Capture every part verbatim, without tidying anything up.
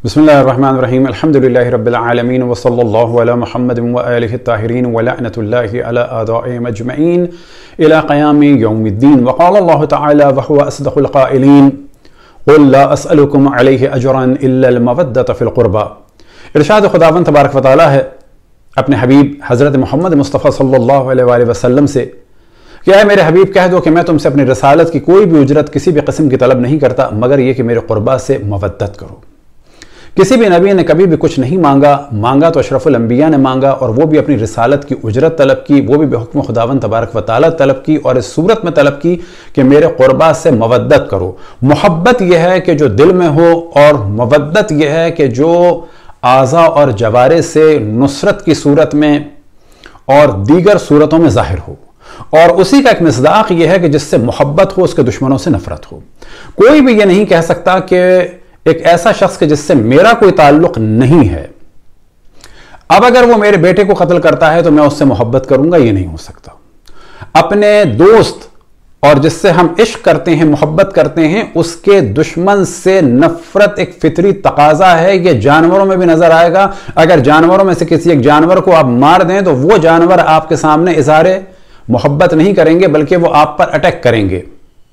बिस्मिल्लाहिर्रहमानिर्रहीम अल्हम्दुलिल्लाहि रब्बिल आलमीन व सल्लल्लाहु अला मुहम्मदिन व आलिहि त्ताहिरीन व लअनतुल्लाहि अला अदाइहिम अजमईन इला क़यामि यौमिद्दीन व क़ाला अल्लाहु तआला व हुवा अस्दक़ुल क़ाइलीन क़ुल ला अस्अलुकुम अलैहि अजरन इल्ला अल मवद्दत फ़िल क़ुरबा। इरशाद खुदावंद तबारक व तआला है अपने हबीब हज़रत मोहम्मद मुस्तफ़ा सल्लल्लाहु अलैहि वसल्लम से कि ऐ मेरे हबीब कह दो कि मैं तुमसे अपनी रसालत की कोई भी उजरत किसी भी किस्म की तलब नहीं करता मगर ये कि मेरे क़ुरबा से मवद्दत करो। किसी भी नबी ने कभी भी कुछ नहीं मांगा मांगा तो अशरफुल अंबिया ने मांगा, और वो भी अपनी रिसालत की उजरत तलब की, वो भी बेहुक्म खुदावंद तबारक व तआला तलब की, और इस सूरत में तलब की कि मेरे क़ुरबा से मवद्दत करो। मोहब्बत यह है कि जो दिल में हो, और मवद्दत यह है कि जो आज़ा और जवारे से नुसरत की सूरत में और दीगर सूरतों में ज़ाहिर हो, और उसी का एक मिसदाक यह है कि जिससे मोहब्बत हो उसके दुश्मनों से नफरत हो। कोई भी ये नहीं कह सकता कि एक ऐसा शख्स के जिससे मेरा कोई ताल्लुक नहीं है, अब अगर वो मेरे बेटे को कत्ल करता है तो मैं उससे मोहब्बत करूंगा, ये नहीं हो सकता। अपने दोस्त और जिससे हम इश्क करते हैं, मोहब्बत करते हैं, उसके दुश्मन से नफरत एक फितरी तकाजा है। ये जानवरों में भी नजर आएगा। अगर जानवरों में से किसी एक जानवर को आप मार दें तो वो जानवर आपके सामने इज़हारे मोहब्बत नहीं करेंगे बल्कि वो आप पर अटैक करेंगे।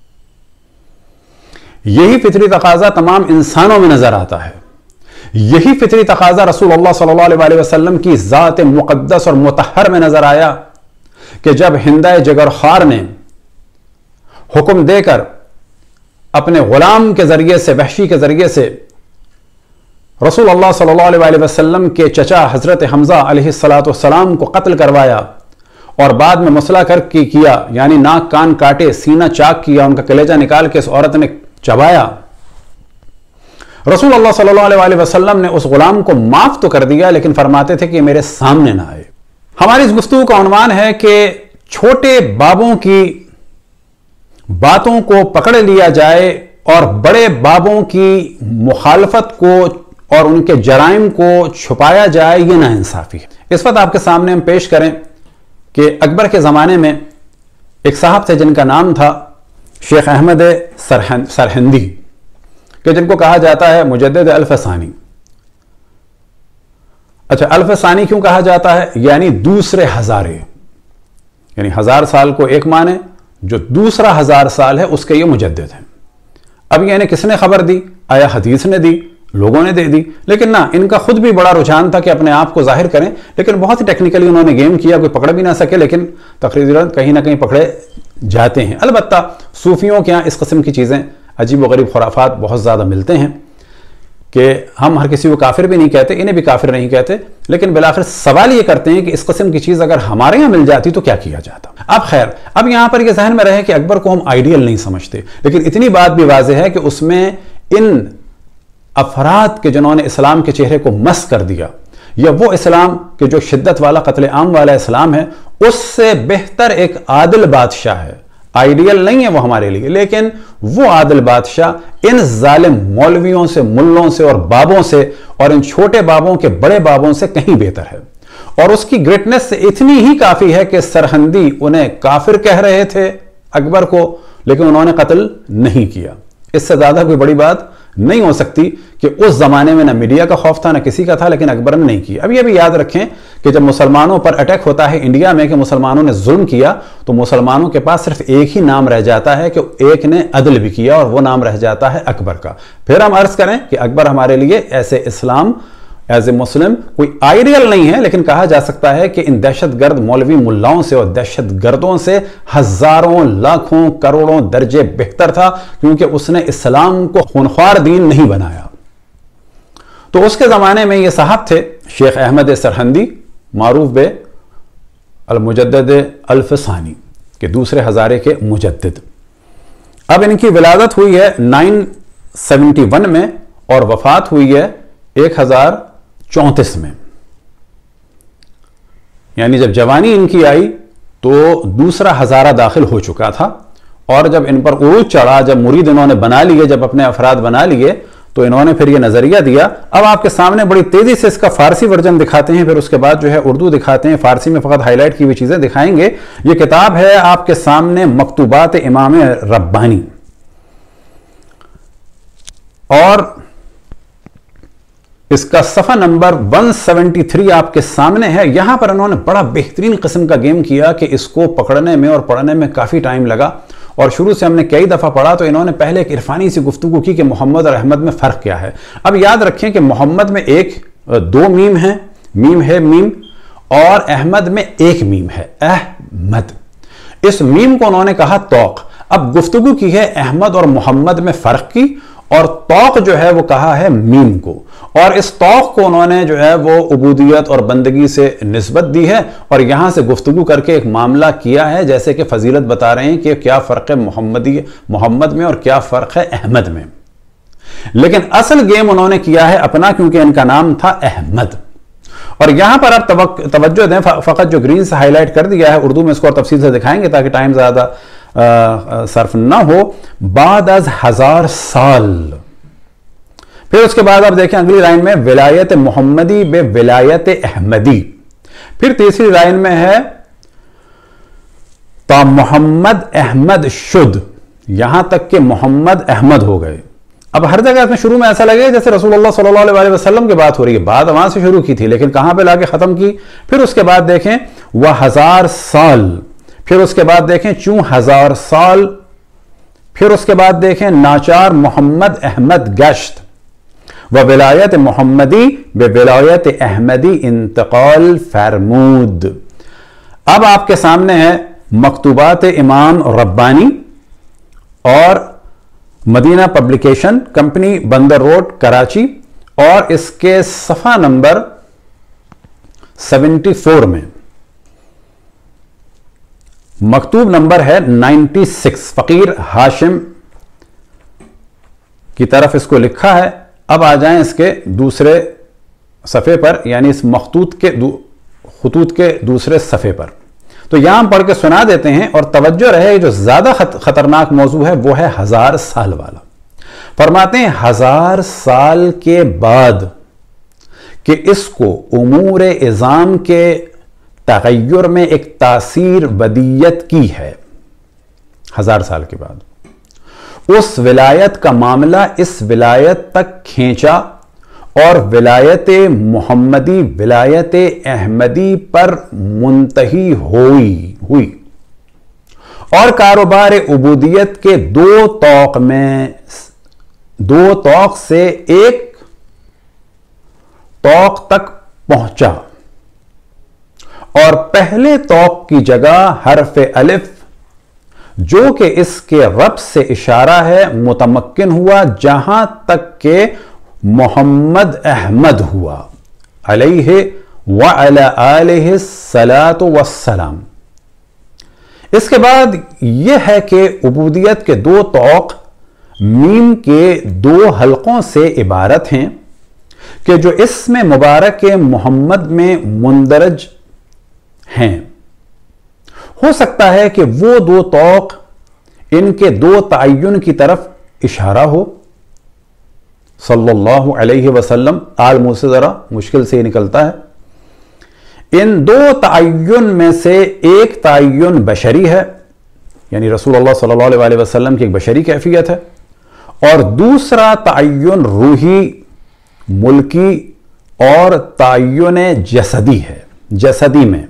यही फितरी तकाजा तमाम इंसानों में नजर आता है। यही फितरी तकाजा रसूलुल्लाह सल्लल्लाहु अलैहि वसल्लम की ज़ात मुक़द्दस और मुतहर में नजर आया कि जब हिंदा जगरखार ने हुक्म देकर अपने गुलाम के जरिए से, वहशी के जरिए से रसूलुल्लाह सल्लल्लाहु अलैहि वसल्लम के चचा हजरत हमजा अलैहिस्सलातु वस्सलाम को कत्ल करवाया और बाद में मुसला कर की किया, यानी नाक कान काटे, सीना चाक किया, उनका कलेजा निकाल के इस औरत ने चबाया। रसूलुल्लाह सल्लल्लाहु अलैहि वसल्लम ने उस गुलाम को माफ तो कर दिया लेकिन फरमाते थे कि मेरे सामने ना आए। हमारी इस गुफ्तगू का उन्वान है कि छोटे बाबों की बातों को पकड़ लिया जाए और बड़े बाबों की मुखालफत को और उनके जराइम को छुपाया जाए, यह नाइंसाफी है। इस वक्त आपके सामने हम पेश करें कि अकबर के ज़माने में एक साहब थे जिनका नाम था शेख अहमद सरहिंदी, कि जिनको कहा जाता है मुजद्दिद अल्फ़सानी। अच्छा, अल्फ़सानी क्यों कहा जाता है? यानी दूसरे हजारे, यानी हजार साल को एक माने, जो दूसरा हजार साल है उसके ये मुजद्दिद हैं। अब यानी किसने खबर दी? आया हदीस ने दी, लोगों ने दे दी, लेकिन ना, इनका खुद भी बड़ा रुझान था कि अपने आप को जाहिर करें, लेकिन बहुत ही टेक्निकली उन्होंने गेम किया, कोई पकड़ भी ना सके, लेकिन तकरीबन कहीं ना कहीं पकड़े जाते हैं। अलबत्ता सूफियों के यहाँ इस किस्म की चीज़ें अजीब व गरीब खुराफात बहुत ज़्यादा मिलते हैं कि हम हर किसी को काफिर भी नहीं कहते, इन्हें भी काफिर नहीं कहते, लेकिन बिलाखिर सवाल ये करते हैं कि इस किस्म की चीज़ अगर हमारे यहाँ मिल जाती तो क्या किया जाता। अब खैर, अब यहाँ पर यह जहन में रहे कि अकबर को हम आइडियल नहीं समझते, लेकिन इतनी बात भी वाज़ेह है कि उसमें इन अफराद के जिन्होंने इस्लाम के चेहरे को मस कर दिया, या वो इस्लाम के जो शिद्दत वाला कत्ल आम वाला इस्लाम है, उससे बेहतर एक आदिल बादशाह है। आइडियल नहीं है वो हमारे लिए, लेकिन वो आदिल बादशाह इन जालिम मौलवियों से, मुल्लों से और बाबों से, और इन छोटे बाबों के बड़े बाबों से कहीं बेहतर है। और उसकी ग्रेटनेस से इतनी ही काफी है कि सरहिंदी उन्हें काफिर कह रहे थे अकबर को, लेकिन उन्होंने कत्ल नहीं किया। इससे ज्यादा कोई बड़ी बात नहीं हो सकती कि उस जमाने में ना मीडिया का खौफ था ना किसी का था, लेकिन अकबर ने नहीं किया। अब यह भी याद रखें कि जब मुसलमानों पर अटैक होता है इंडिया में कि मुसलमानों ने जुल्म किया, तो मुसलमानों के पास सिर्फ एक ही नाम रह जाता है कि एक ने अदल भी किया, और वो नाम रह जाता है अकबर का। फिर हम अर्ज करें कि अकबर हमारे लिए ऐसे इस्लाम एज ए मुस्लिम कोई आइडियल नहीं है, लेकिन कहा जा सकता है कि इन दहशतगर्द मौलवी मुल्लाओं से और दहशतगर्दों से हजारों, लाखों, करोड़ों दर्जे बेहतर था, क्योंकि उसने इस्लाम को खूनख्वार दीन नहीं बनाया। तो उसके जमाने में ये साहब थे शेख अहमद सरहिंदी, मारूफ बे अल मुजद्दिद अल्फ़सानी, के दूसरे हजारे के मुजद्दिद। अब इनकी विलादत हुई है नाइन सेवेंटी वन में और वफात हुई है एक हजार चौंतीस में। यानी जब जवानी इनकी आई तो दूसरा हजारा दाखिल हो चुका था, और जब इन पर उरूज चढ़ा, जब मुरीद इन्होंने बना लिए, जब अपने अफराद बना लिए, तो इन्होंने फिर ये नजरिया दिया। अब आपके सामने बड़ी तेजी से इसका फारसी वर्जन दिखाते हैं, फिर उसके बाद जो है उर्दू दिखाते हैं, फारसी में फकत हाईलाइट की हुई चीजें दिखाएंगे। ये किताब है आपके सामने मकतूबात इमाम रब्बानी, और اس کا صفحہ نمبر ایک سو تہتر آپ کے سامنے ہے. یہاں پر انہوں نے بڑا بہترین قسم کا گیم کیا کہ اس کو پکڑنے میں اور پڑھنے میں کافی ٹائم لگا, اور شروع سے ہم نے کئی دفعہ پڑھا تو انہوں نے پہلے ایک عرفانی سی گفتگو کی کہ محمد اور احمد میں فرق کیا ہے. اب یاد رکھیں کہ محمد میں ایک دو میم ہیں, میم ہے میم, اور احمد میں ایک میم ہے احمد. اس میم کو انہوں نے کہا توق. اب گفتگو کی ہے احمد اور محمد میں فرق کی, اور توق جو ہے وہ کہا ہے میم کو, اور اس توق کو انہوں نے جو ہے وہ عبودیت اور بندگی سے نسبت دی ہے, اور یہاں سے گفتگو کر کے ایک معاملہ کیا ہے جیسے کہ فضیلت بتا رہے ہیں کہ کیا فرق ہے محمدی محمد میں اور کیا فرق ہے احمد میں. لیکن اصل گیم انہوں نے کیا ہے اپنا, کیونکہ ان کا نام تھا احمد. اور یہاں پر آپ توجہ دیں, فقط جو گرین سے ہائی لائٹ کر دیا ہے, اردو میں اس کو اور تفصیل سے دکھائیں گے تاکہ ٹائم زیادہ صرف نہ ہو. بعد از ہزار سال, پھر اس کے بعد آپ دیکھیں اگلی لائن میں ولایت محمدی بے ولایت احمدی. پھر تیسری لائن میں ہے تا محمد احمد شد, یہاں تک کہ محمد احمد ہو گئے. اب ہر جگہ اس میں شروع میں ایسا لگے جیسے رسول اللہ صلی اللہ علیہ وسلم کی بات ہو رہی ہے, بات وہاں سے شروع کی تھی لیکن کہاں پہ لا کے ختم کی. پھر اس کے بعد دیکھیں وہ ہزار سال, پھر اس کے بعد دیکھیں چوں ہزار سال, پھر اس کے بعد دیکھیں ناچار محمد احمد گشت, و ولایت محمدی بے ولایت احمدی انتقال فرمود. اب آپ کے سامنے ہے مکتوبات امام ربانی اور Madina publication company Bandar road Karachi, اور اس کے صفحہ نمبر سیونٹی فور میں مکتوب نمبر ہے نائنٹی سکس, فقیر ہاشم کی طرف اس کو لکھا ہے. اب آ جائیں اس کے دوسرے صفحے پر, یعنی اس مخطوط کے خطوط کے دوسرے صفحے پر. تو یہاں ہم پڑھ کے سنا دیتے ہیں, اور توجہ رہے جو زیادہ خطرناک موضوع ہے وہ ہے ہزار سال والا. فرماتے ہیں ہزار سال کے بعد کہ اس کو امور اعظام کے تغیر میں ایک تاثیر بدیت کی ہے, ہزار سال کے بعد اس ولایت کا معاملہ اس ولایت تک کھینچا, اور ولایت محمدی ولایت احمدی پر منتہی ہوئی ہوئی اور کاروبار عبودیت کے دو طوق میں دو طوق سے ایک طوق تک پہنچا, اور پہلے طوق کی جگہ حرف الف جو کہ اس کے رب سے اشارہ ہے متمکن ہوا جہاں تک کہ محمد احمد ہوا علیہ وعلی آلہ الصلاۃ والسلام. اس کے بعد یہ ہے کہ عبودیت کے دو طوق میم کے دو حلقوں سے عبارت ہیں کہ جو اسم مبارک محمد میں مندرج ہیں. ہو سکتا ہے کہ وہ دو طوق ان کے دو تعین کی طرف اشارہ ہو, صلی اللہ علیہ وسلم, آل منہ سے ذرا مشکل سے ہی نکلتا ہے. ان دو تعین میں سے ایک تعین بشری ہے, یعنی رسول اللہ صلی اللہ علیہ وسلم کی ایک بشری کیفیت ہے, اور دوسرا تعین روحی ملکی اور تعین جسدی ہے, جسدی میں.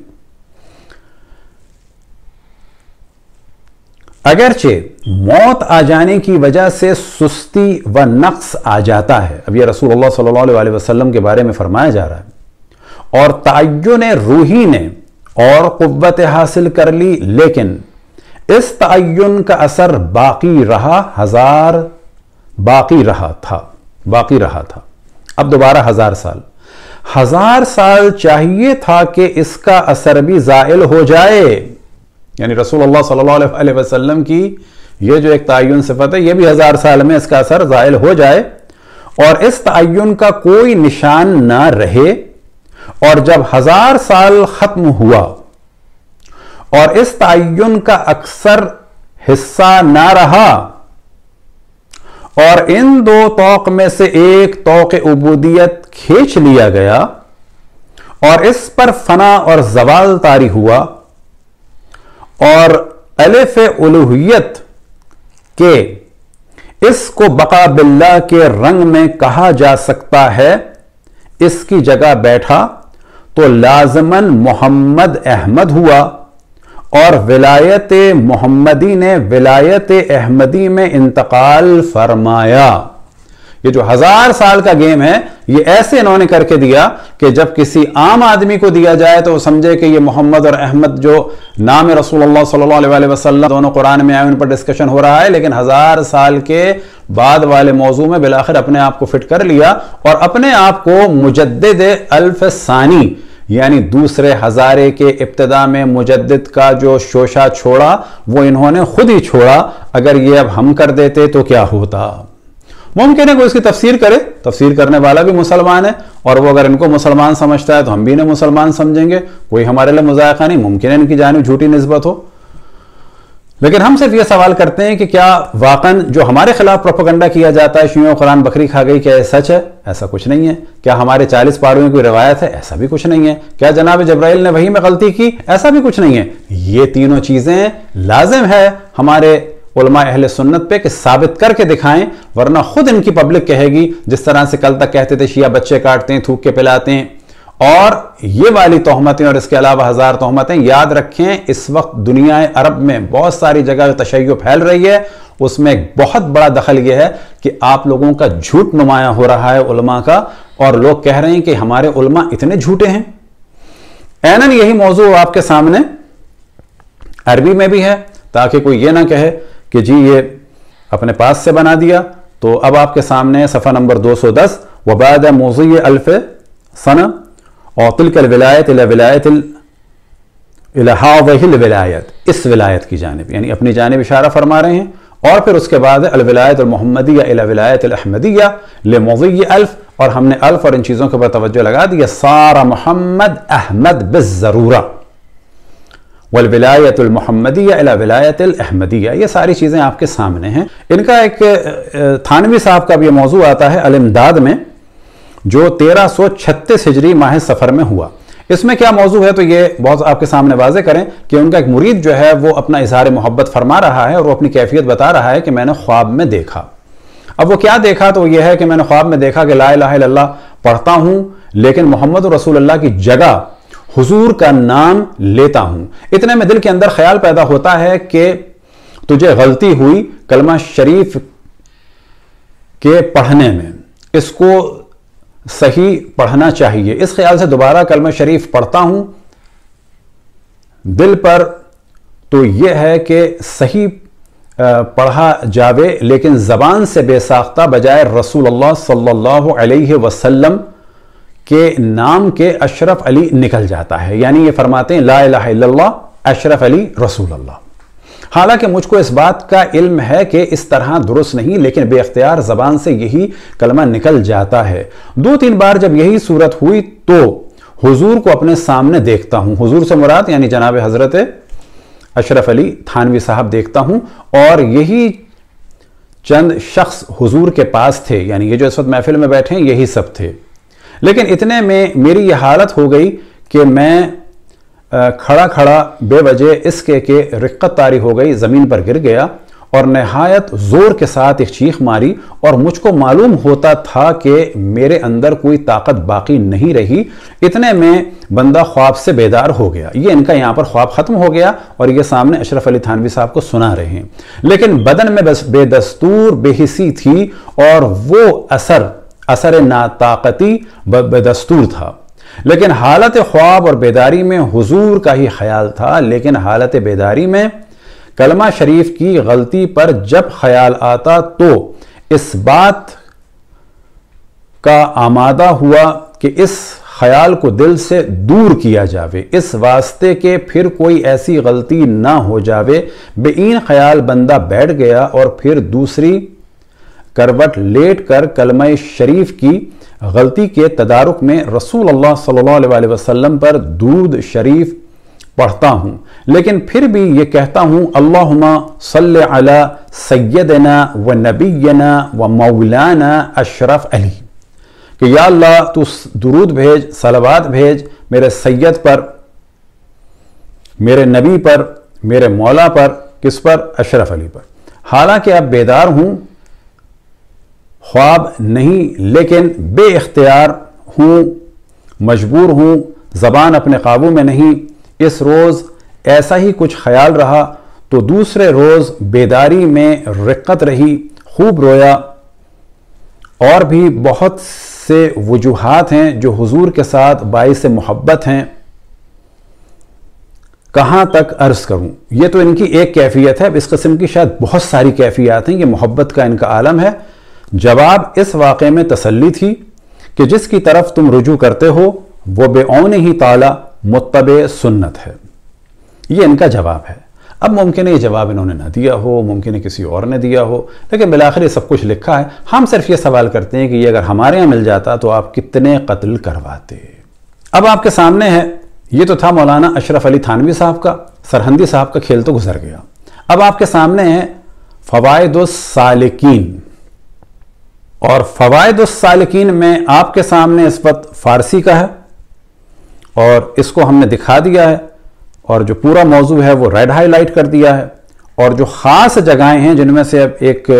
اگرچہ موت آ جانے کی وجہ سے سستی و نقص آ جاتا ہے, اب یہ رسول اللہ صلی اللہ علیہ وسلم کے بارے میں فرمایا جا رہا ہے, اور تعین روحی نے اور قوت حاصل کر لی, لیکن اس تعین کا اثر باقی رہا, ہزار باقی رہا تھا باقی رہا تھا اب دوبارہ ہزار سال ہزار سال چاہیے تھا کہ اس کا اثر بھی زائل ہو جائے, یعنی رسول اللہ صلی اللہ علیہ وسلم کی یہ جو ایک تعین صفت ہے یہ بھی ہزار سال میں اس کا اثر زائل ہو جائے, اور اس تعین کا کوئی نشان نہ رہے. اور جب ہزار سال ختم ہوا اور اس تعین کا اکثر حصہ نہ رہا, اور ان دو طوق میں سے ایک طوق عبودیت کھینچ لیا گیا, اور اس پر فنا اور زوال طاری ہوا, اور الف الوہیت کے اس کو بقا باللہ کے رنگ میں کہا جا سکتا ہے اس کی جگہ بیٹھا تو لازماً محمد احمد ہوا، اور ولایت محمدی نے ولایت احمدی میں انتقال فرمایا۔ یہ جو ہزار سال کا گیم ہے یہ ایسے انہوں نے کر کے دیا کہ جب کسی عام آدمی کو دیا جائے تو وہ سمجھے کہ یہ محمد اور احمد جو نام رسول اللہ صلی اللہ علیہ وسلم دونوں قرآن میں آئے ان پر ڈسکشن ہو رہا ہے، لیکن ہزار سال کے بعد والے موضوع میں بالآخر اپنے آپ کو فٹ کر لیا اور اپنے آپ کو مجدد الف ثانی یعنی دوسرے ہزارے کے ابتدا میں مجدد کا جو شوشہ چھوڑا وہ انہوں نے خود ہی چھوڑا۔ اگر یہ اب ہم کر دیتے تو کیا ہوتا؟ ممکن ہے کوئی اس کی تفسیر کرے، تفسیر کرنے والا بھی مسلمان ہے، اور وہ اگر ان کو مسلمان سمجھتا ہے تو ہم بھی انہیں مسلمان سمجھیں گے، کوئی ہمارے لیے مذائقہ نہیں، ممکن ہے ان کی جانب جھوٹی نسبت ہو۔ لیکن ہم صرف یہ سوال کرتے ہیں کہ کیا واقعاً جو ہمارے خلاف پروپیگنڈا کیا جاتا ہے شیعوں قرآن بکری کھا گئی، کیا یہ سچ ہے؟ ایسا کچھ نہیں ہے۔ کیا ہمارے چالیس پاڑوں کی کوئی روایت ہے؟ ایسا بھی کچھ نہیں ہے۔ کیا جناب جبرائیل نے وحی میں غلطی کی؟ ایسا بھی کچھ نہیں ہے۔ یہ تینوں چیزیں لازم ہے ہمارے علماء اہل سنت پہ کہ ثابت کر کے دکھائیں، ورنہ خود ان کی پبلک کہے گی جس طرح سے کل تک کہتے تھے شیعہ بچے کاٹتے ہیں، تھوک کے پلاتے ہیں، اور یہ والی تہمتیں اور اس کے علاوہ ہزار تہمتیں۔ یاد رکھیں اس وقت دنیا عرب میں بہت ساری جگہ تشیع پھیل رہی ہے، اس میں ایک بہت بڑا دخل یہ ہے کہ آپ لوگوں کا جھوٹ نمایاں ہو رہا ہے علماء کا، اور لوگ کہہ رہے ہیں کہ ہمارے علماء اتنے جھوٹے ہیں۔ عیناً یہی موضوع آپ کے سامنے عربی میں بھی ہے، تاکہ کوئی یہ نہ کہے کہ جی یہ اپنے پاس سے بنا دیا۔ تو اب آپ کے سامنے صفحہ نمبر دو سو دس، وبعد موضوع الف سنہ اور تلک الولایت الى ولایت الى هذه الولایت، اس ولایت کی جانب، یعنی اپنی جانب اشارہ فرما رہے ہیں، اور پھر اس کے بعد الولایت المحمدیہ الى ولایت الاحمدیہ لموضوع الف، اور ہم نے الف اور ان چیزوں کے اوپر توجہ لگا دی، صار محمد احمد بالضرورہ والولایت المحمدیہ الی ولایت الاحمدیہ۔ یہ ساری چیزیں آپ کے سامنے ہیں۔ ان کا ایک تھانوی صاحب کا بھی یہ موضوع آتا ہے الامداد میں، جو تیرہ سو چھتیس ہجری ماہ سفر میں ہوا۔ اس میں کیا موضوع ہے تو یہ بہت آپ کے سامنے واضح کریں کہ ان کا ایک مرید جو ہے وہ اپنا اظہار محبت فرما رہا ہے، اور وہ اپنی کیفیت بتا رہا ہے کہ میں نے خواب میں دیکھا۔ اب وہ کیا دیکھا تو یہ ہے کہ میں نے خواب میں دیکھا کہ لا الہ الا اللہ پڑھتا ہوں، لیکن محمد رسول اللہ کی جگہ حضور کا نام لیتا ہوں۔ اتنے میں دل کے اندر خیال پیدا ہوتا ہے کہ تجھے غلطی ہوئی کلمہ شریف کے پڑھنے میں، اس کو صحیح پڑھنا چاہیے۔ اس خیال سے دوبارہ کلمہ شریف پڑھتا ہوں، دل پر تو یہ ہے کہ صحیح پڑھا جاوے، لیکن زبان سے بے ساختہ بجائے رسول اللہ صلی اللہ علیہ وسلم کے نام کے اشرف علی نکل جاتا ہے، یعنی یہ فرماتے ہیں لا الہ الا اللہ اشرف علی رسول اللہ۔ حالانکہ مجھ کو اس بات کا علم ہے کہ اس طرح درست نہیں، لیکن بے اختیار زبان سے یہی کلمہ نکل جاتا ہے۔ دو تین بار جب یہی صورت ہوئی تو حضور کو اپنے سامنے دیکھتا ہوں، حضور سے مراد یعنی جناب حضرت اشرف علی تھانوی صاحب دیکھتا ہوں، اور یہی چند شخص حضور کے پاس تھے، یعنی یہ جو اس وقت محفل میں بیٹھے ہیں یہی سب تھے۔ لیکن اتنے میں میری یہ حالت ہو گئی کہ میں کھڑا کھڑا بے وجہ اس کے کہ رقت طاری ہو گئی، زمین پر گر گیا اور نہایت زور کے ساتھ ایک چیخ ماری، اور مجھ کو معلوم ہوتا تھا کہ میرے اندر کوئی طاقت باقی نہیں رہی۔ اتنے میں بندہ خواب سے بیدار ہو گیا۔ یہ ان کا یہاں پر خواب ختم ہو گیا، اور یہ سامنے اشرف علی تھانوی صاحب کو سنا رہے ہیں، لیکن بدن میں بے دستور بے حسی تھی، اور وہ اثر اثر ناطاقتی بدستور تھا۔ لیکن حالت خواب اور بیداری میں حضور کا ہی خیال تھا، لیکن حالت بیداری میں کلمہ شریف کی غلطی پر جب خیال آتا تو اس بات کا آمادہ ہوا کہ اس خیال کو دل سے دور کیا جاوے، اس واسطے کہ پھر کوئی ایسی غلطی نہ ہو جاوے۔ بے این خیال بندہ بیٹھ گیا، اور پھر دوسری کروٹ لیٹ کر کلمہ شریف کی غلطی کے تدارک میں رسول اللہ صلی اللہ علیہ وسلم پر درود شریف پڑھتا ہوں، لیکن پھر بھی یہ کہتا ہوں اللہم صلی علی سیدنا و نبینا و مولانا اشرف علی، کہ یا اللہ تو درود بھیج، صلوات بھیج میرے سید پر، میرے نبی پر، میرے مولا پر، کس پر؟ اشرف علی پر۔ حالانکہ اب بیدار ہوں، خواب نہیں، لیکن بے اختیار ہوں، مجبور ہوں، زبان اپنے قابو میں نہیں، اس روز ایسا ہی کچھ خیال رہا تو دوسرے روز بیداری میں رقت رہی، خوب رویا۔ اور بھی بہت سے وجوہات ہیں جو حضور کے ساتھ باعث محبت ہیں، کہاں تک عرض کروں؟ یہ تو ان کی ایک کیفیت ہے، اب اس قسم کی شاید بہت ساری کیفیات ہیں، یہ محبت کا ان کا عالم ہے۔ جواب اس واقعے میں تسلی تھی کہ جس کی طرف تم رجوع کرتے ہو وہ بے عون ہی تعالی متبع سنت ہے۔ یہ ان کا جواب ہے۔ اب ممکن ہے یہ جواب انہوں نے نہ دیا ہو، ممکن ہے کسی اور نے دیا ہو، لیکن بالآخر یہ سب کچھ لکھا ہے۔ ہم صرف یہ سوال کرتے ہیں کہ یہ اگر ہمارے یہاں مل جاتا تو آپ کتنے قتل کرواتے؟ اب آپ کے سامنے ہے، یہ تو تھا مولانا اشرف علی تھانوی صاحب کا، سرہندی صاحب کا کھیل تو گزر گیا۔ اب آپ کے سامنے ہے فوائد السالکین، اور فوائد السالکین میں آپ کے سامنے اس وقت فارسی کا ہے، اور اس کو ہم نے دکھا دیا ہے، اور جو پورا موضوع ہے وہ ریڈ ہائی لائٹ کر دیا ہے، اور جو خاص جگہیں ہیں جن میں سے اب ایک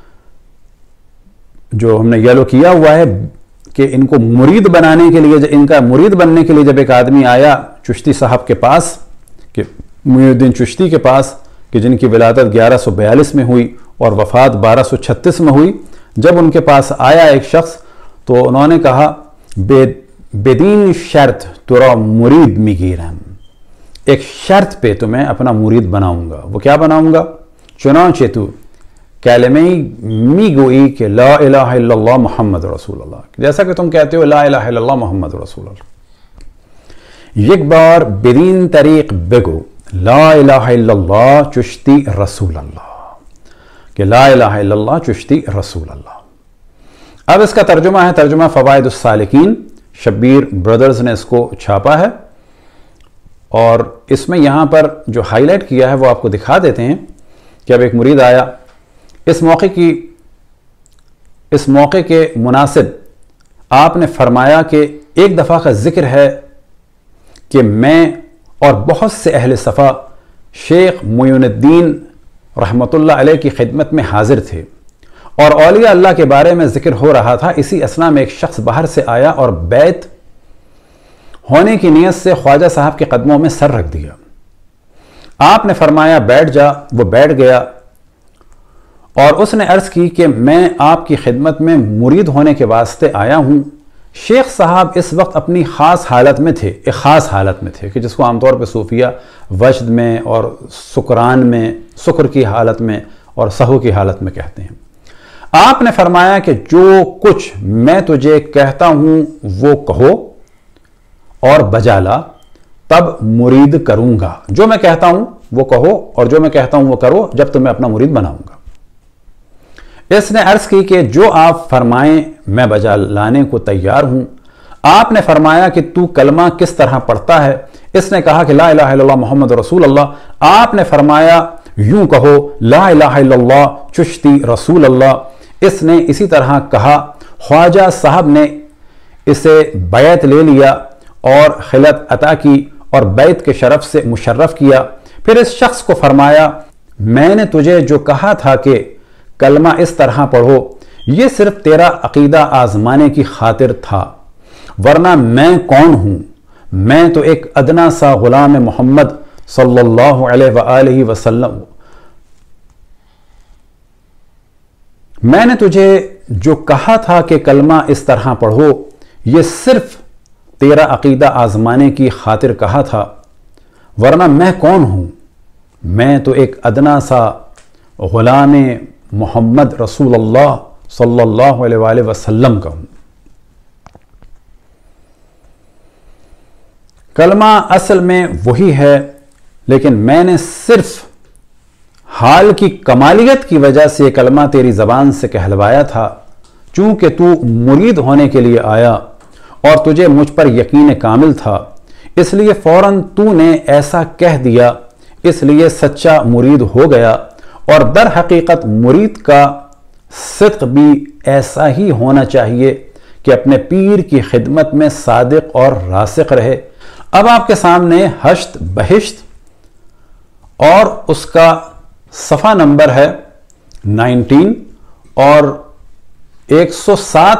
جو ہم نے یلو کیا ہوا ہے کہ ان کو مرید بنانے کے لیے، ان کا مرید بننے کے لیے جب ایک آدمی آیا چشتی صاحب کے پاس، کہ معین الدین چشتی کے پاس، کہ جن کی ولادت گیارہ سو بیالیس میں ہوئی اور وفات بارہ سو چھتیس میں ہوئی، جب ان کے پاس آیا ایک شخص تو انہوں نے کہا بے بدین شرط ترا مرید میگیرم، ایک شرط پہ تو میں اپنا مرید بناؤں گا۔ وہ کیا بناؤں گا؟ چنانچہ تو کلمہ می گوئی کہ لا الہ الا اللہ محمد رسول اللہ، جیسا کہ تم کہتے ہو لا الہ الا اللہ محمد رسول اللہ، ایک بار بدین طریق بگو لا الہ الا اللہ چشتی رسول اللہ، کہ لا الہ الا اللہ چشتی رسول اللہ۔ اب اس کا ترجمہ ہے، ترجمہ فوائد السالکین، شبیر برادرز نے اس کو چھاپا ہے، اور اس میں یہاں پر جو ہائی لائٹ کیا ہے وہ آپ کو دکھا دیتے ہیں کہ اب ایک مرید آیا، اس موقع کی اس موقع کے مناسب آپ نے فرمایا کہ ایک دفعہ کا ذکر ہے کہ میں اور بہت سے اہل صفا شیخ معین الدین رحمۃ اللہ علیہ کی خدمت میں حاضر تھے، اور اولیاء اللہ کے بارے میں ذکر ہو رہا تھا۔ اسی اثنا میں ایک شخص باہر سے آیا اور بیت ہونے کی نیت سے خواجہ صاحب کے قدموں میں سر رکھ دیا۔ آپ نے فرمایا بیٹھ جا، وہ بیٹھ گیا، اور اس نے عرض کی کہ میں آپ کی خدمت میں مرید ہونے کے واسطے آیا ہوں۔ شیخ صاحب اس وقت اپنی خاص حالت میں تھے، ایک خاص حالت میں تھے کہ جس کو عام طور پہ صوفیہ وجد میں اور سکران میں، سکر کی حالت میں اور سہو کی حالت میں کہتے ہیں۔ آپ نے فرمایا کہ جو کچھ میں تجھے کہتا ہوں وہ کہو اور بجا لا، تب مرید کروں گا۔ جو میں کہتا ہوں وہ کہو اور جو میں کہتا ہوں وہ کرو، جب تمہیں اپنا مرید بناؤں گا۔ اس نے عرض کی کہ جو آپ فرمائیں میں بجا لانے کو تیار ہوں۔ آپ نے فرمایا کہ تو کلمہ کس طرح پڑھتا ہے؟ اس نے کہا کہ لا الہ الا اللہ محمد رسول اللہ۔ آپ نے فرمایا یوں کہو لا الہ الا اللہ چشتی رسول اللہ۔ اس نے اسی طرح کہا۔ خواجہ صاحب نے اسے بیعت لے لیا اور خلعت عطا کی اور بیعت کے شرف سے مشرف کیا۔ پھر اس شخص کو فرمایا میں نے تجھے جو کہا تھا کہ کلمہ اس طرح پڑھو، یہ صرف تیرا عقیدہ آزمانے کی خاطر تھا، ورنہ میں کون ہوں؟ میں تو ایک ادنا سا غلام محمد صلی اللہ علیہ وآلہ وسلم۔ میں نے تجھے جو کہا تھا کہ کلمہ اس طرح پڑھو، یہ صرف تیرا عقیدہ آزمانے کی خاطر کہا تھا، ورنہ میں کون ہوں؟ میں تو ایک ادنا سا غلام محمد رسول اللہ صلی اللہ علیہ وآلہ وسلم کا ہوں۔ کلمہ اصل میں وہی ہے، لیکن میں نے صرف حال کی کمالیت کی وجہ سے یہ کلمہ تیری زبان سے کہلوایا تھا، چونکہ تو مرید ہونے کے لیے آیا اور تجھے مجھ پر یقین کامل تھا، اس لیے فوراً تو نے ایسا کہہ دیا، اس لیے سچا مرید ہو گیا۔ اور در حقیقت مرید کا صدق بھی ایسا ہی ہونا چاہیے کہ اپنے پیر کی خدمت میں صادق اور راسخ رہے۔ اب آپ کے سامنے ہشت بہشت اور اس کا صفحہ نمبر ہے نائنٹین اور ایک سو سات ہے،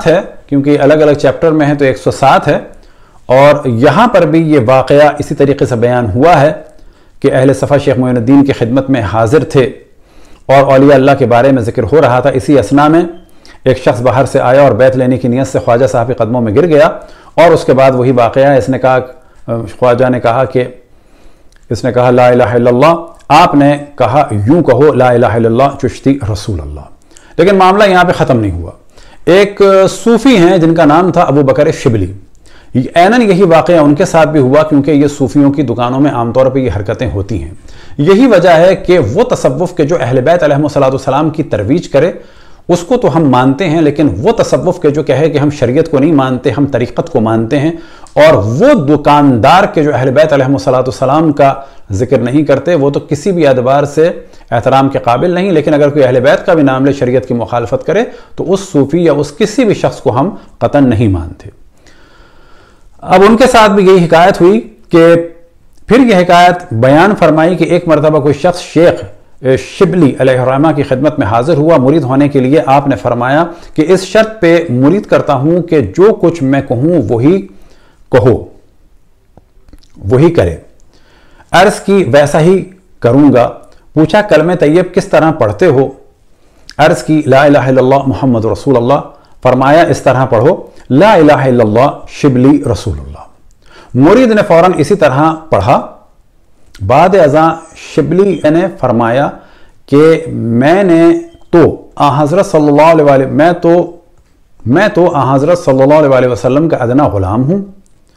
کیونکہ الگ الگ چیپٹر میں ہے تو ایک سو سات ہے، اور یہاں پر بھی یہ واقعہ اسی طریقے سے بیان ہوا ہے کہ اہل صفا شیخ معین الدین کی خدمت میں حاضر تھے اور اولیاء اللہ کے بارے میں ذکر ہو رہا تھا۔ اسی اثنا میں ایک شخص باہر سے آیا اور بیعت لینے کی نیت سے خواجہ صاحب کے قدموں میں گر گیا، اور اس کے بعد وہی واقعہ ہے۔ اس نے کہا، خواجہ نے کہا کہ اس نے کہا لا الہ الا اللہ، آپ نے کہا یوں کہو لا الہ الا اللہ چشتی رسول اللہ۔ لیکن معاملہ یہاں پہ ختم نہیں ہوا۔ ایک صوفی ہیں جن کا نام تھا ابو بکر شبلی، عیناً یہی واقعہ ان کے ساتھ بھی ہوا، کیونکہ یہ صوفیوں کی دکانوں میں عام طور پہ یہ حرکتیں ہوتی ہیں۔ یہی وجہ ہے کہ وہ تصوف کے جو اہل بیت علیہم السلام کی ترویج کرے اس کو تو ہم مانتے ہیں، لیکن وہ تصوف کے جو کہے کہ ہم شریعت کو نہیں مانتے، ہم طریقت کو مانتے ہیں، اور وہ دکاندار کے جو اہل بیت علیہم السلام کا ذکر نہیں کرتے، وہ تو کسی بھی اعتبار سے احترام کے قابل نہیں۔ لیکن اگر کوئی اہل بیت کا بھی نام لے شریعت کی مخالفت کرے تو اس صوفی یا اس کسی بھی شخص کو ہم قطعاً نہیں مانتے۔ اب ان کے ساتھ بھی یہی حکایت ہوئی کہ پھر یہ حکایت بیان فرمائی کہ ایک مرتبہ کوئی شخص شیخ شبلی علیہ الرحمہ کی خدمت میں حاضر ہوا مرید ہونے کے لیے۔ آپ نے فرمایا کہ اس شرط پہ مرید کرتا ہوں کہ جو کچھ میں کہوں وہی کہو، وہی کرے۔ عرض کی ویسا ہی کروں گا۔ پوچھا کلمہ طیب کس طرح پڑھتے ہو؟ عرض کی لا الہ الا اللہ محمد رسول اللہ۔ فرمایا اس طرح پڑھو لا الہ الا اللہ شبلی رسول اللہ۔ مرید نے فوراً اسی طرح پڑھا۔ بعد ازاں شبلی نے فرمایا کہ میں نے تو آن حضرت صلی اللہ علیہ وآلہ میں تو میں تو آن حضرت صلی اللہ علیہ وآلہ وسلم کا ادنا غلام ہوں۔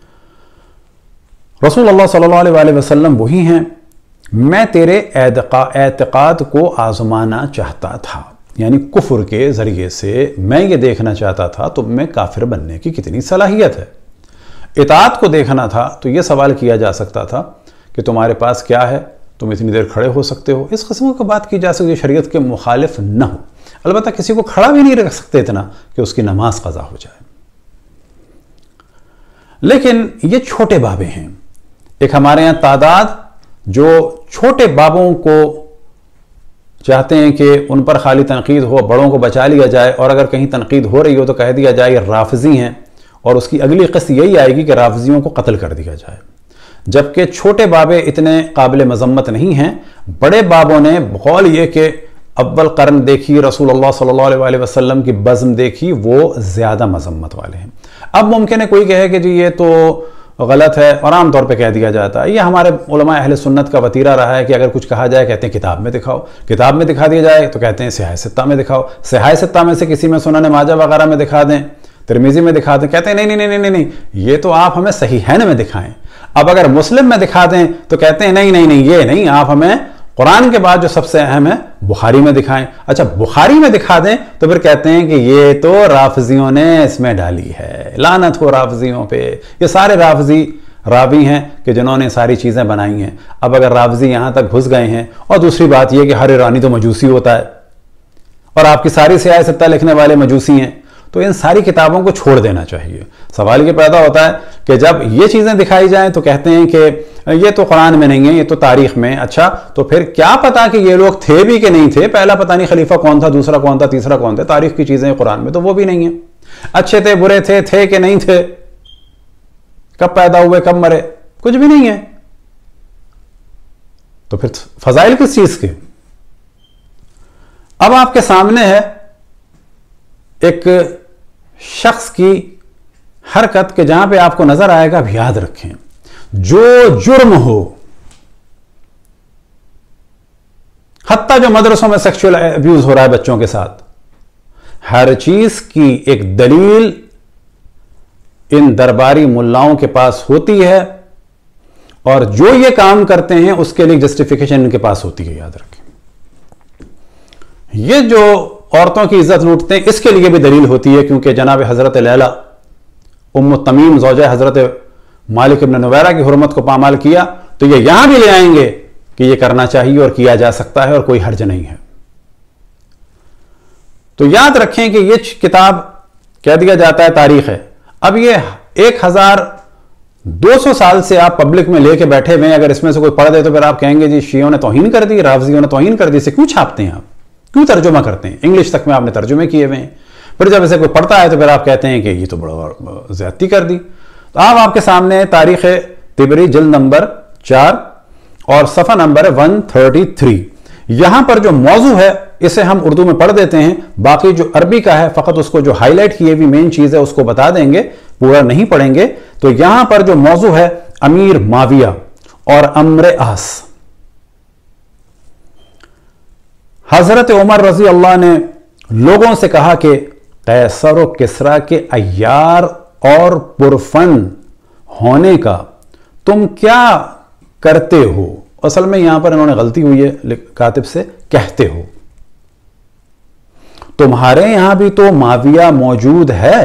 رسول اللہ صلی اللہ علیہ وآلہ وسلم وہی ہیں۔ میں تیرے اعتقاد کو آزمانا چاہتا تھا، یعنی کفر کے ذریعے سے میں یہ دیکھنا چاہتا تھا تم میں کافر بننے کی کتنی صلاحیت ہے۔ اطاعت کو دیکھنا تھا تو یہ سوال کیا جا سکتا تھا کہ تمہارے پاس کیا ہے، تم اتنی دیر کھڑے ہو سکتے ہو۔ اس قسم کی بات کی جا سکتی ہے شریعت کے مخالف نہ ہو۔ البتہ کسی کو کھڑا بھی نہیں رکھ سکتے اتنا کہ اس کی نماز قضا ہو جائے۔ لیکن یہ چھوٹے بابے ہیں۔ ایک ہمارے یہاں تعداد جو چھوٹے بابوں کو چاہتے ہیں کہ ان پر خالی تنقید ہو، بڑوں کو بچا لیا جائے، اور اگر کہیں تنقید ہو رہی ہو تو کہہ دیا جائے یہ رافضی ہیں، اور اس کی اگلی قسط یہی آئے گی کہ رافضیوں کو قتل کر دیا جائے۔ جبکہ چھوٹے بابے اتنے قابل مذمت نہیں ہیں۔ بڑے بابوں نے بقول یہ کہ اول قرن دیکھی، رسول اللہ صلی اللہ علیہ وآلہ وسلم کی بزم دیکھی، وہ زیادہ مذمت والے ہیں۔ اب ممکن ہے کوئی کہے کہ جی یہ تو غلط ہے، اور عام طور پہ کہہ دیا جاتا ہے۔ یہ ہمارے علماء اہل سنت کا وتیرہ رہا ہے کہ اگر کچھ کہا جائے کہتے ہیں کتاب میں دکھاؤ، کتاب میں دکھا دیا جائے تو کہتے ہیں صحیح ستہ میں دکھاؤ، صحیح ستہ میں سے کسی میں سنن ماجہ وغیرہ میں دکھا دیں، ترمذی میں دکھا دیں، کہتے ہیں نہیں نہیں نہیں نہیں نہیں یہ تو آپ ہمیں صحیحین میں دکھائیں۔ اب اگر مسلم میں دکھا دیں تو کہتے ہیں نہیں نہیں نہیں یہ نہیں، آپ ہمیں قرآن کے بعد جو سب سے اہم ہے بخاری میں دکھائیں۔ اچھا بخاری میں دکھا دیں تو پھر کہتے ہیں کہ یہ تو رافضیوں نے اس میں ڈالی ہے، لعنت ہو رافضیوں پہ، یہ سارے رافضی راوی ہیں کہ جنہوں نے ساری چیزیں بنائی ہیں۔ اب اگر رافضی یہاں تک گھس گئے ہیں، اور دوسری بات یہ کہ ہر ایرانی تو مجوسی ہوتا ہے، اور آپ کی ساری سیاہ ستہ لکھنے والے مجوسی ہیں، تو ان ساری کتابوں کو چھوڑ دینا چاہیے۔ سوال یہ پیدا ہوتا ہے کہ جب یہ چیزیں دکھائی جائیں تو کہتے ہیں کہ یہ تو قرآن میں نہیں ہے، یہ تو تاریخ میں۔ اچھا تو پھر کیا پتا کہ یہ لوگ تھے بھی کہ نہیں تھے؟ پہلا پتہ نہیں خلیفہ کون تھا، دوسرا کون تھا، تیسرا کون تھا؟ تاریخ کی چیزیں قرآن میں تو وہ بھی نہیں ہیں۔ اچھے تھے، برے تھے، تھے کہ نہیں تھے، کب پیدا ہوئے، کب مرے، کچھ بھی نہیں ہے۔ تو پھر فضائل کس چیز کے؟ اب آپ کے سامنے ہے ایک شخص کی حرکت کہ جہاں پہ آپ کو نظر آئے گا، یاد رکھیں جو جرم ہو، حتیٰ جو مدرسوں میں سیکشول ابیوز ہو رہا ہے بچوں کے ساتھ، ہر چیز کی ایک دلیل ان درباری ملاؤں کے پاس ہوتی ہے، اور جو یہ کام کرتے ہیں اس کے لیے جسٹیفیکیشن ان کے پاس ہوتی ہے۔ یاد رکھیں یہ جو عورتوں کی عزت لوٹتے ہیں اس کے لیے بھی دلیل ہوتی ہے، کیونکہ جناب حضرت لیلہ ام تمیم زوجہ حضرت مالک ابن نویرہ کی حرمت کو پامال کیا، تو یہ یہاں بھی لے آئیں گے کہ یہ کرنا چاہیے اور کیا جا سکتا ہے اور کوئی حرج نہیں ہے۔ تو یاد رکھیں کہ یہ کتاب کہہ دیا جاتا ہے تاریخ ہے، اب یہ ایک ہزار دو سو سال سے آپ پبلک میں لے کے بیٹھے ہوئے ہیں، اگر اس میں سے کوئی پڑھ دے تو پھر آپ کہیں گے جی شیعوں نے توہین کر دی، رافضیوں نے توہین کر دی، اسے کیوں چھاپتے ہیں آپ، کیوں ترجمہ کرتے ہیں؟ انگلش تک میں آپ نے ترجمے کیے ہوئے ہیں۔ پھر جب اسے کوئی پڑھتا ہے تو پھر آپ کہتے ہیں کہ یہ تو بڑا زیادتی کر دی. تو آپ آپ کے سامنے تاریخ طبری جلد نمبر چار اور صفحہ نمبر ہے ون تھرٹی تھری. یہاں پر جو موضوع ہے اسے ہم اردو میں پڑھ دیتے ہیں, باقی جو عربی کا ہے فقط اس کو جو ہائی لائٹ کی ہوئی مین چیز ہے اس کو بتا دیں گے, پورا نہیں پڑھیں گے. تو یہاں پر جو موضوع ہے امیر معاویہ اور امر آس. حضرت عمر رضی اللہ نے لوگوں سے کہا کہ قیصر و کسریٰ کے عیار اور پرفن ہونے کا تم کیا کرتے ہو. اصل میں یہاں پر انہوں نے غلطی ہوئی ہے کاتب سے, کہتے ہو. تمہارے یہاں بھی تو معاویہ موجود ہے.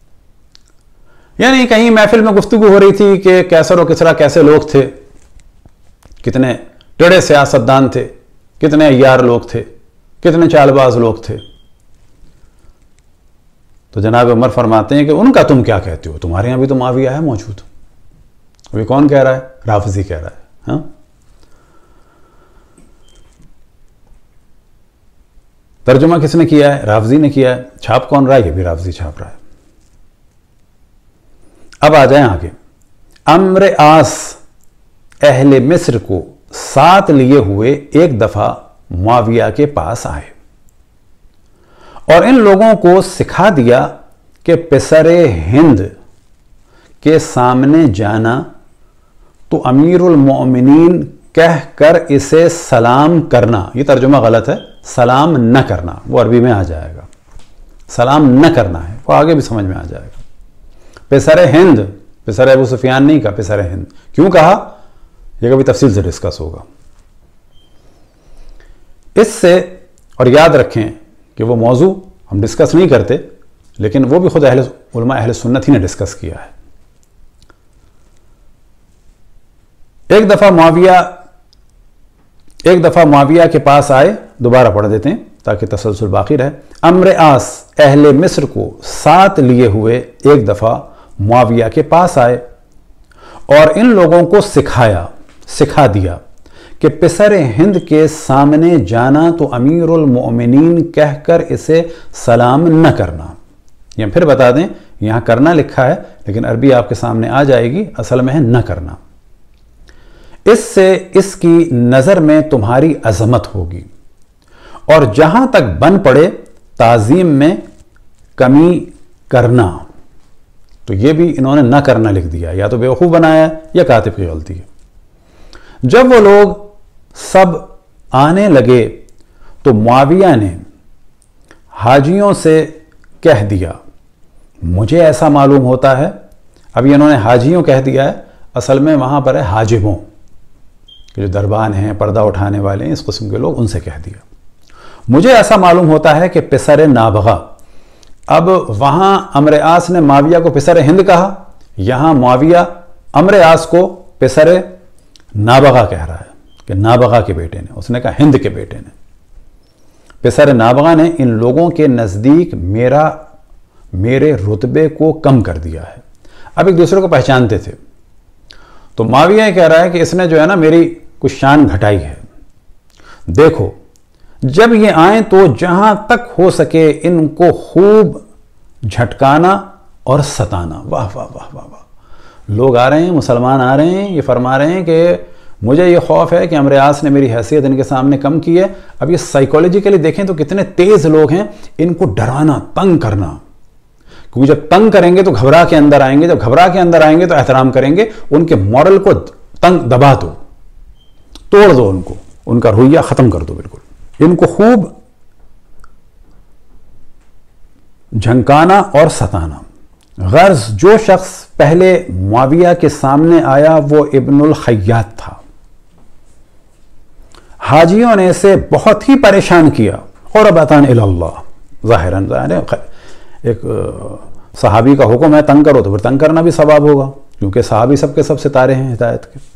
یعنی کہیں محفل میں گفتگو ہو رہی تھی کہ قیصر و کسریٰ کیسے لوگ تھے, کتنے ٹیڑے سیاستدان تھے, کتنے عیار لوگ تھے, کتنے چال باز لوگ تھے. تو جناب عمر فرماتے ہیں کہ ان کا تم کیا کہتے ہو, تمہارے یہاں بھی تو معاویہ ہے موجود. ابھی کون کہہ رہا ہے؟ رافضی کہہ رہا ہے. ہاں, ترجمہ کس نے کیا ہے؟ رافضی نے کیا ہے. چھاپ کون رہا ہے؟ یہ بھی رافضی چھاپ رہا ہے. اب آ جائیں آگے. امر آس اہل مصر کو ساتھ لیے ہوئے ایک دفعہ معاویہ کے پاس آئے اور ان لوگوں کو سکھا دیا کہ پسر ہند کے سامنے جانا تو امیر المؤمنین کہہ کر اسے سلام کرنا. یہ ترجمہ غلط ہے, سلام نہ کرنا, وہ عربی میں آ جائے گا. سلام نہ کرنا ہے, وہ آگے بھی سمجھ میں آ جائے گا. پسر ہند, پسر ابو سفیان نہیں کہا, پسر ہند. کیوں کہا یہ کبھی تفصیل سے ڈسکس ہوگا. اس سے, اور یاد رکھیں کہ وہ موضوع ہم ڈسکس نہیں کرتے, لیکن وہ بھی خود اہل علماء اہل سنت ہی نے ڈسکس کیا ہے. ایک دفعہ معاویہ ایک دفعہ معاویہ کے پاس آئے. دوبارہ پڑھ دیتے ہیں تاکہ تسلسل باقی رہے. امر آس اہل مصر کو ساتھ لیے ہوئے ایک دفعہ معاویہ کے پاس آئے اور ان لوگوں کو سکھایا سکھا دیا کہ پسر ہند کے سامنے جانا تو امیر المؤمنین کہہ کر اسے سلام نہ کرنا. یا پھر بتا دیں, یہاں کرنا لکھا ہے لیکن عربی آپ کے سامنے آ جائے گی, اصل میں ہے نہ کرنا. اس سے اس کی نظر میں تمہاری عظمت ہوگی اور جہاں تک بن پڑے تعظیم میں کمی کرنا. تو یہ بھی انہوں نے نہ کرنا لکھ دیا, یا تو بیوقوف بنایا یا کاتب کی غلطی ہے. جب وہ لوگ سب آنے لگے تو معاویہ نے حاجیوں سے کہہ دیا, مجھے ایسا معلوم ہوتا ہے. ابھی انہوں نے حاجیوں کہہ دیا ہے, اصل میں وہاں پر ہے حاجبوں, کہ جو دربان ہیں, پردہ اٹھانے والے ہیں, اس قسم کے لوگ, ان سے کہہ دیا. مجھے ایسا معلوم ہوتا ہے کہ پسر نابغہ. اب وہاں امر آس نے معاویہ کو پسر ہند کہا, یہاں معاویہ امر آس کو پسر نابغہ کہہ رہا ہے کہ نابغہ کے بیٹے نے. اس نے کہا ہند کے بیٹے نے. پسر نابغہ نے ان لوگوں کے نزدیک میرا میرے رتبے کو کم کر دیا ہے. اب ایک دوسرے کو پہچانتے تھے. تو معاویہ یہ کہہ رہا ہے کہ اس نے جو ہے نا میری کچھ شان گھٹائی ہے. دیکھو جب یہ آئیں تو جہاں تک ہو سکے ان کو خوب جھٹکانا اور ستانا. واہ واہ واہ واہ واہ. لوگ آ رہے ہیں, مسلمان آ رہے ہیں, یہ فرما رہے ہیں کہ مجھے یہ خوف ہے کہ امر آس نے میری حیثیت ان کے سامنے کم کی ہے. اب یہ سائیکولوجیکلی دیکھیں تو کتنے تیز لوگ ہیں, ان کو ڈرانا, تنگ کرنا. کیونکہ جب تنگ کریں گے تو گھبرا کے اندر آئیں گے, جب گھبرا کے اندر آئیں گے تو احترام کریں گے. ان کے مورل کو تنگ دبا دو, توڑ دو, ان کو ان کا رویہ ختم کر دو بالکل. ان کو خوب جھنکانا اور ستانا. غرض جو شخص پہلے معاویہ کے سامنے آیا وہ ابن الخیات تھا. حاجیوں نے اسے بہت ہی پریشان کیا. قربتاً الی اللہ, ظاہراً ایک صحابی کا حکم ہے تنگ کرو تو پھر تنگ کرنا بھی ثواب ہوگا, کیونکہ صحابی سب کے سب ستارے ہیں ہدایت کے.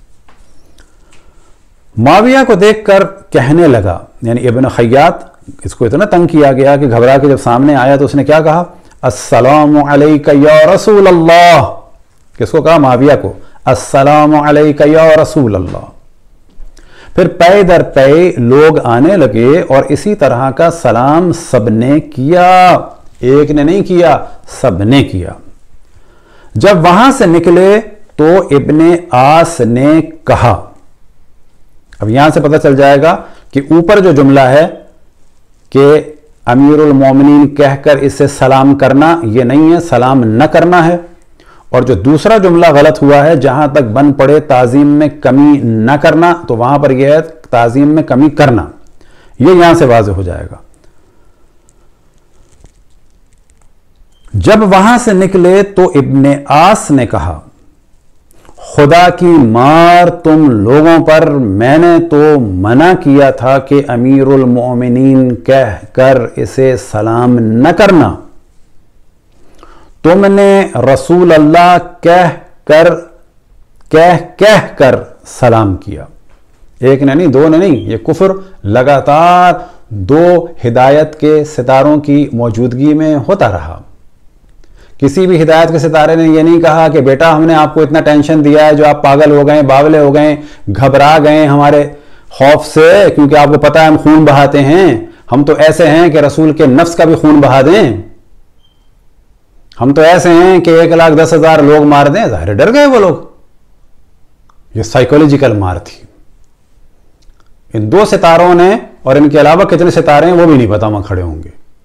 معاویہ کو دیکھ کر کہنے لگا, یعنی ابن خیات, اس کو اتنا تنگ کیا گیا کہ گھبرا کے جب سامنے آیا تو اس نے کیا کہا, السلام علیک یا رسول اللہ. کس کو کہا؟ معاویہ کو. السلام علیک یا رسول اللہ. پھر پے در پے لوگ آنے لگے اور اسی طرح کا سلام سب نے کیا. ایک نے نہیں کیا، سب نے کیا۔ جب وہاں سے نکلے تو ابن آس نے کہا، اب یہاں سے پتہ چل جائے گا کہ اوپر جو جملہ ہے کہ امیر المومنین کہہ کر اسے سلام کرنا، یہ نہیں ہے، سلام نہ کرنا ہے۔ اور جو دوسرا جملہ غلط ہوا ہے، جہاں تک بن پڑے تعظیم میں کمی نہ کرنا، تو وہاں پر یہ ہے تعظیم میں کمی کرنا، یہ یہاں سے واضح ہو جائے گا۔ جب وہاں سے نکلے تو ابن آس نے کہا، خدا کی مار تم لوگوں پر، میں نے تو منع کیا تھا کہ امیر المؤمنین کہہ کر اسے سلام نہ کرنا، تم نے رسول اللہ کہہ کر کہہ کہہ کر سلام کیا۔ ایک نے نہیں، دو نے نہیں، یہ کفر لگاتار دو ہدایت کے ستاروں کی موجودگی میں ہوتا رہا۔ کسی بھی ہدایت کے ستارے نے یہ نہیں کہا کہ بیٹا ہم نے آپ کو اتنا ٹینشن دیا ہے جو آپ پاگل ہو گئے، باولے ہو گئے، گھبرا گئے ہمارے خوف سے، کیونکہ آپ کو پتہ ہے ہم خون بہاتے ہیں، ہم تو ایسے ہیں کہ رسول کے نفس کا بھی خون بہا دیں، ہم تو ایسے ہیں کہ ایک لاکھ دس ہزار لوگ مار دیں۔ ظاہر ڈر گئے وہ لوگ، یہ سائیکولوجیکل مار تھی۔ ان دو ستاروں نے، اور ان کے علاوہ کتنے ستارے ہیں وہ بھی نہیں پتا وہاں کھڑے ہوں گے۔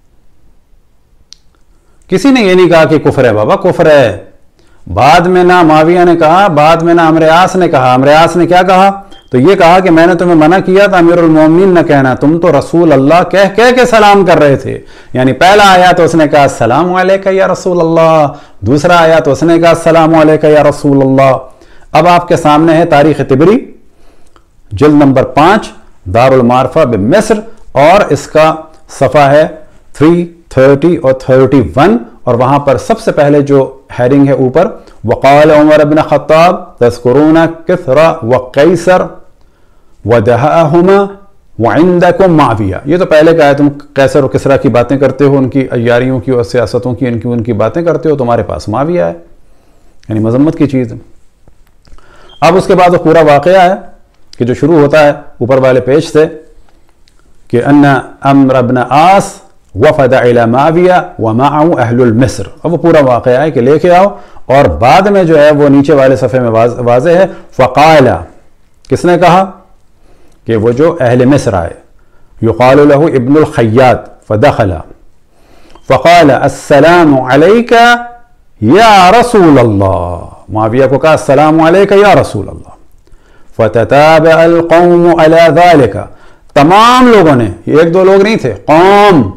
کسی نے یہ نہیں کہا کہ کفر ہے، بابا کفر ہے۔ بعد میں نہ معاویہ نے کہا، بعد میں نہ عمرو عاص نے کہا۔ عمرو عاص نے کیا کہا؟ تو یہ کہا کہ میں نے تمہیں منع کیا تھا امیر المومنین نہ کہنا، تم تو رسول اللہ کہہ کہہ کے سلام کر رہے تھے۔ یعنی پہلا آیا تو اس نے کہا السلام علیکہ یا رسول اللہ، دوسرا آیا تو اس نے کہا السلام علیکہ یا رسول اللہ۔ اب آپ کے سامنے ہے تاریخ طبری، جلد نمبر پانچ، دار المعارفہ بمصر، اور اس کا صفحہ ہے تین تیس اور اکتیس، اور وہاں پر سب سے پہلے جو ہیڈنگ ہے اوپر، وقال عمر بن خطاب تذکرون کسرا وقیصر ودہاہما وعندکم معاویہ۔ یہ تو پہلے کا ہے، تم قیصر و کسرا کی باتیں کرتے ہو، ان کی عیاریوں کی اور سیاستوں کی، ان کی ان کی باتیں کرتے ہو، تمہارے پاس معاویہ ہے، یعنی مذمت کی چیز۔ اب اس کے بعد وہ پورا واقعہ ہے کہ جو شروع ہوتا ہے اوپر والے پیج سے کہ ان عمرو بن عاص وفد الى معاویہ ومعه اہل المصر۔ اب وہ پورا واقعہ ہے کہ لے کے آؤ، اور بعد میں جو ہے وہ نیچے والے صفحے میں واضح ہے، فقال، کس نے کہا؟ کہ وہ جو اہل مصر آئے، یقال له ابن الخیاط، فدخل فقال السلام علیک یا رسول اللہ۔ معاویہ کو کہا السلام علیک یا رسول اللہ۔ فتتابع القوم على ذلك، تمام لوگوں نے، یہ ایک دو لوگ نہیں تھے، قوم،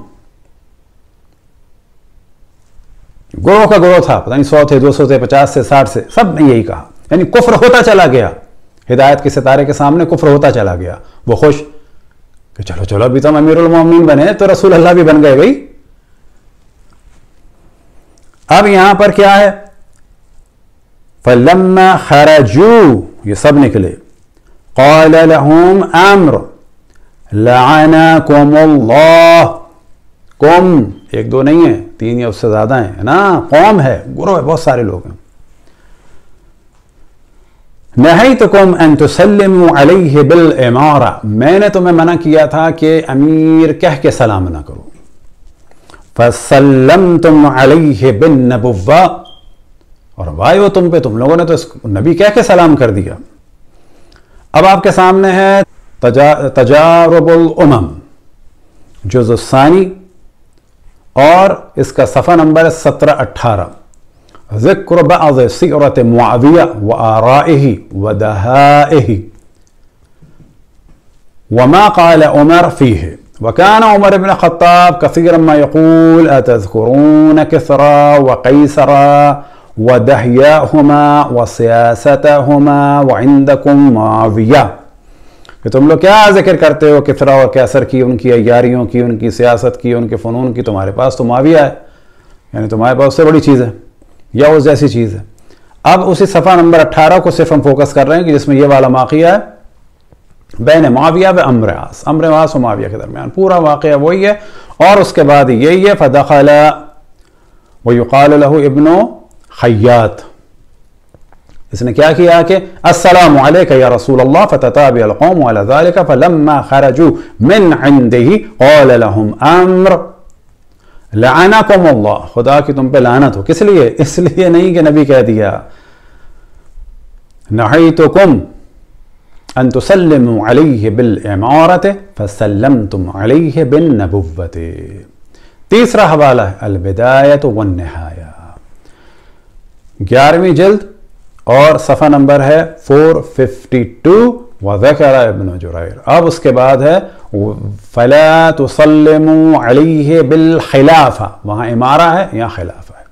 گروہ کا گروہ تھا، پتہ نہیں سو تھے، دو سو تھے، پچاس سے، ساٹھ سے، سب نے یہی کہا۔ یعنی کفر ہوتا چلا گیا، ہدایت کے ستارے کے سامنے کفر ہوتا چلا گیا۔ وہ خوش کہ چلو چلو ابھی تو ہم امیر المومنین بنے تو رسول اللہ بھی بن گئے بھائی۔ اب یہاں پر کیا ہے؟ فلما خرجوا، یہ سب نکلے، قال لهم عمرو لعنکم اللہ، قوم ایک دو نہیں ہے، تین یا اس سے زیادہ ہیں نا، قوم ہے، گروہ ہے، بہت سارے لوگ ہیں۔ نہیتکم ان تسلموا علیہ بالامارہ، میں نے تمہیں منع کیا تھا کہ امیر کہہ کے سلام نہ کرو، فسلمتم علیہ بالنبوہ، اور وائے وہ تم پہ، تم لوگوں نے تو اس نبی کہہ کے سلام کر دیا۔ اب آپ کے سامنے ہے تجارب الامم، جزء ثانی، اور اس کا صفحہ نمبر سترہ اٹھارہ، ذکر بعض سیرت معاویہ وآرائہ ودہائہ وما قال عمر فیہ، وكان عمر بن الخطاب كثيرا ما يقول أتذكرون كسرى وقيصرا ودهياهما وسياستهما وعندكم معاوية، کہ تم لوگ کیا ذکر کرتے ہو کسرا اور قیصر کی، ان کی عیاریوں کی، ان کی سیاست کی، ان کے فنون کی، تمہارے پاس تو معاویہ ہے، یعنی تمہارے پاس اس سے بڑی چیز ہے یا اس جیسی چیز ہے۔ اب اسی صفحہ نمبر اٹھارہ کو صرف ہم فوکس کر رہے ہیں کہ جس میں یہ والا واقعہ ہے بین معاویہ و عمرو عاص، عمرو عاص و معاویہ کے درمیان، پورا واقعہ وہی ہے، اور اس کے بعد یہی ہے فدخل ویقال له ابن خیاط، اس نے کیا کیا کہ السلام علیک یا رسول اللہ، فتتابع القوم على ذلك فلما خرجوا من عنده قال لهم عمرو लअनकुम अल्लाह, खुदा की तुम पे लानत हो। किस लिए? इसलिए नहीं कि नबी कह दिया नहैतुकुम अन तुसल्लिमू अलैहि बिल इमारति फसल्लमतुम अलैहि बिन नबुव्वति। तीसरा हवाला है अल बिदायत वन निहाया, ग्यारहवीं जिल्द और सफ़ा नंबर है चार सौ बावन। वज़करा इब्न जुरैर, अब उसके बाद है फला तुसल्लिमू अलैहि बिल खिलाफा, वहां इमारा है, यहां खिलाफा है।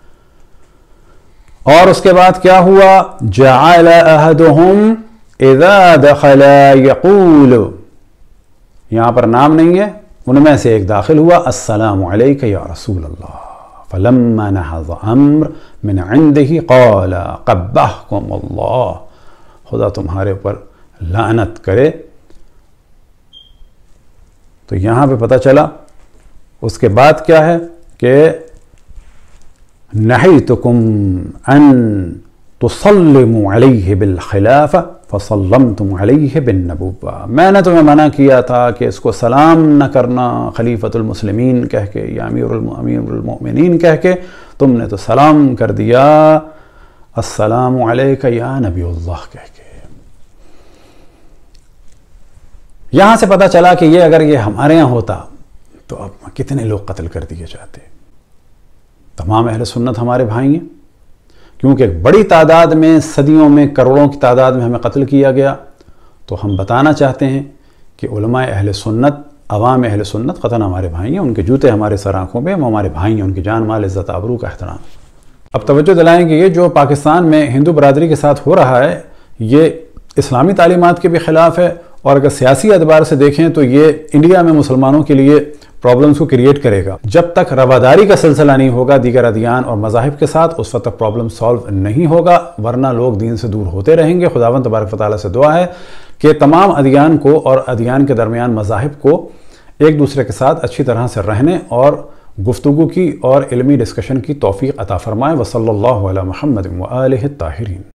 और उसके बाद क्या हुआ? जअल अहदुहुम इज़ा दखला यक़ूल, यहां पर नाम नहीं है, उनमें से एक दाखिल हुआ अस्सलामु अलैका या रसूल अल्लाह, फलम्मा नहज़ अम्र मिन इंदिही क़ाल क़ब्बहकुम अल्लाह, खुदा तुम्हारे ऊपर लानत करे। तो यहां पे पता चला उसके बाद क्या है कि नहैतुकुम अन तुसल्लिमू अलैहि बिल खिलाफा फसल्लमतुम अलैहि बिन नबुव्वा, मैंने तुम्हें मना किया था कि इसको सलाम न करना खलीफतुल मुस्लिमीन कह के या अमीरुल अमीरुल मोमिनीन कह के, तुमने तो सलाम कर दिया अस्सलामु अलैका या नबीउल्लाह कह के। यहां से पता चला कि ये अगर ये हमारे यहां होता तो अब कितने लोग कत्ल कर दिए जाते। तमाम अहले सुन्नत हमारे भाई हैं, क्योंकि एक बड़ी तादाद में, सदियों में, करोड़ों की तादाद में हमें कत्ल किया गया। तो हम बताना चाहते हैं कि उलमाए अहले सुन्नत, अवाम अहले सुन्नत क़तन हमारे भाई हैं, उनके जूते हमारे सर आँखों पे, वो हमारे भाई हैं, उनकी जान माल इज़्ज़त आबरू का एहतराम। अब तवज्जो दिलाएं कि ये जो पाकिस्तान में हिंदू बरादरी के साथ हो रहा है, ये इस्लामी तालीमात के भी ख़िलाफ़ है, और अगर सियासी एतबार से देखें तो ये इंडिया में मुसलमानों के लिए प्रॉब्लम्स को क्रिएट करेगा। जब तक रवादारी का सिलसिला नहीं होगा दीगर अदियान और मज़ाहिब के साथ, उस वक्त तक प्रॉब्लम सॉल्व नहीं होगा, वरना लोग दीन से दूर होते रहेंगे। खुदावंद तबारक व तआला से दुआ है कि तमाम अदियान को और अदियान के दरमियान मज़ाहिब को एक दूसरे के साथ अच्छी तरह से रहने और गुफ्तगू की और इल्मी डिस्कशन की तौफीक अता फरमाए। व सल्लल्लाहु अला मुहम्मद व आलिहि ताहिरीन।